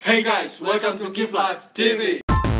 Hey guys, welcome to Give Life TV.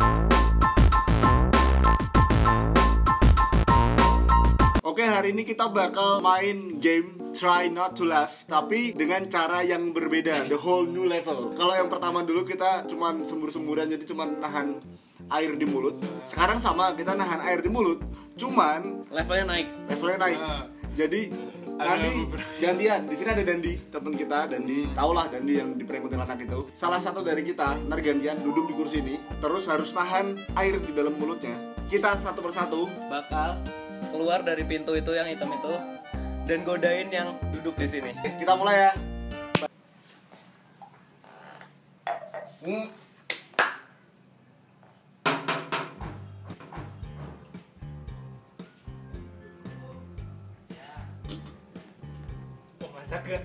Oke, hari ini kita bakal main game Try Not to Laugh, tapi dengan cara yang berbeda, the whole new level. Kalau yang pertama dulu kita cuman sembur-semburan, jadi cuman nahan air di mulut. Sekarang sama, kita nahan air di mulut, cuman Levelnya naik. Jadi nanti gantian. Di sini ada Dandi, temen kita. Dandi, tau lah Dandi yang di prank kuntilanak itu. Salah satu dari kita ntar gantian duduk di kursi ini, terus harus nahan air di dalam mulutnya. Kita satu persatu Bakal keluar dari pintu itu yang hitam itu dan godain yang duduk di sini. Kita mulai ya. Oh, masak ke?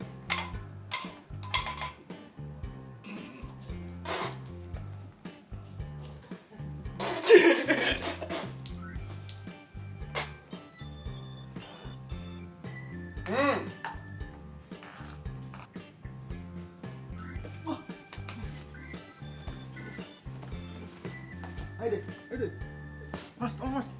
Ayo deh. Mas.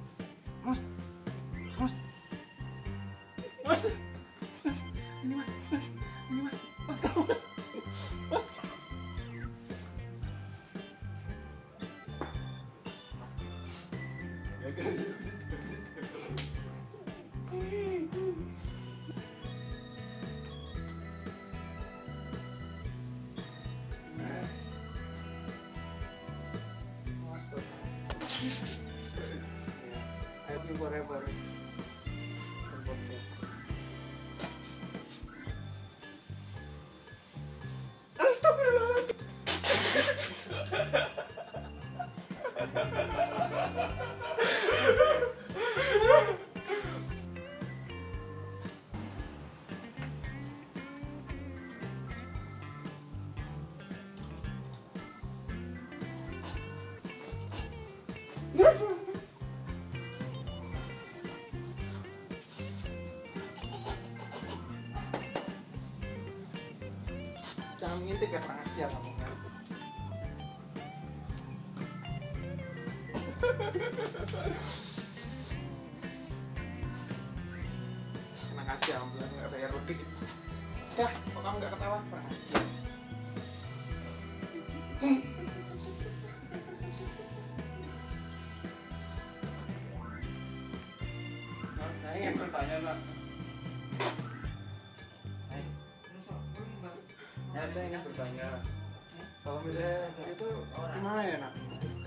Ini mas, tahu mas. Happy forever. Jangan ngintip ya, Pak aja kamu kan. Enak aja, ambilnya nggak bayar lebih. Dah, kok kamu nggak ketawa? Pak aja. Saya ingin bertanya, Pak. Ya, saya ingin bertanya. Kalau misalnya itu gimana ya, nak?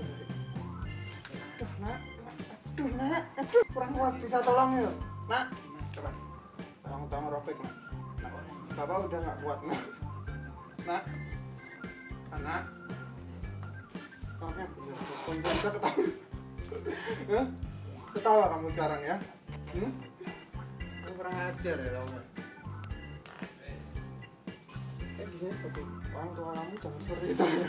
Aduh, kurang kuat, bisa tolong ya, nak? Coba, tolong robek, nak. Bapak udah nggak kuat, nak. Anak, soalnya bisa ketawa. Hah? Ketawa kamu sekarang ya? Kamu kurang ajar ya kamu. Di sini seperti orang tua kamu jangan seperti itu ya.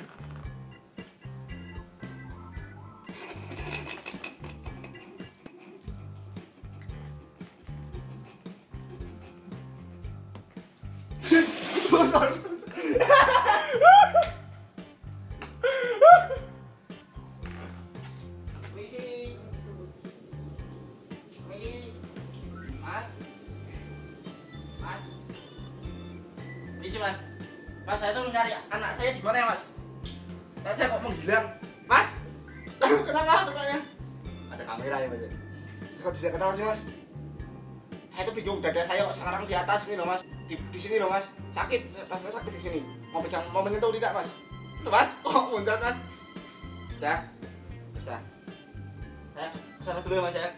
Mas, saya tuh mencari anak saya di mana ya, Mas? Anak saya kok menghilang, Mas? Kenapa sukanya? Ada kamera ya, Mas? Kok tidak ketawa sih, Mas? Saya tuh bingung, dada saya kok sekarang di atas ini loh, Mas. Di sini loh, Mas. Sakit, rasanya sakit di sini. Mau menyentuh tidak, Mas? Tuh, Mas, kok muncat, Mas? Sudah, bisa. Saya kesana dulu ya, Mas ya.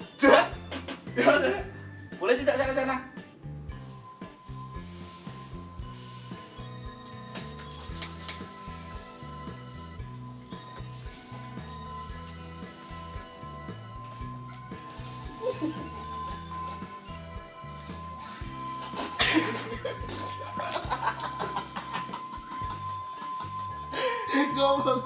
Boleh tidak saya kesana? Goblok.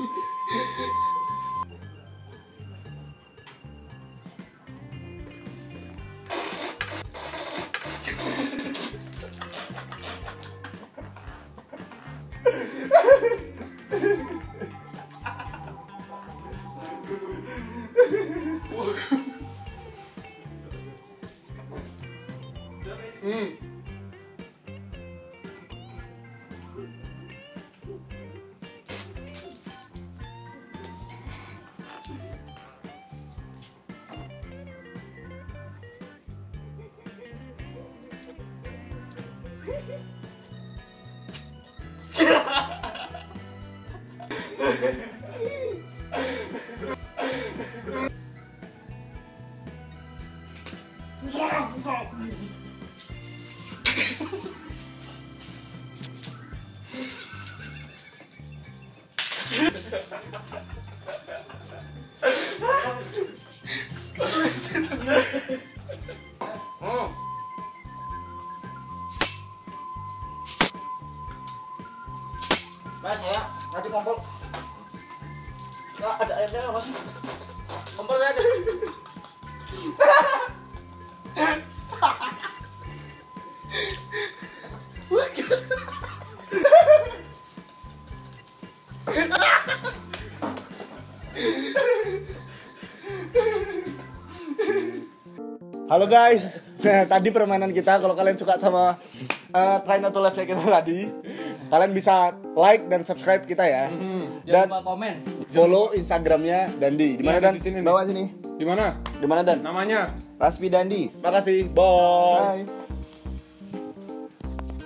Mas ya, nanti kompor. Ada airnya mas. Kompor saya ada. Halo guys, nah, tadi permainan kita. Kalau kalian suka sama try not to laugh-nya kita tadi, kalian bisa like dan subscribe kita ya. Dan Jangan lupa komen. follow Instagramnya Dandi. Di mana Iya, Dan? di sini nih. Bawah sini. Di mana? Di mana Dan? Namanya? Raspi Dandi. Makasih. Bye.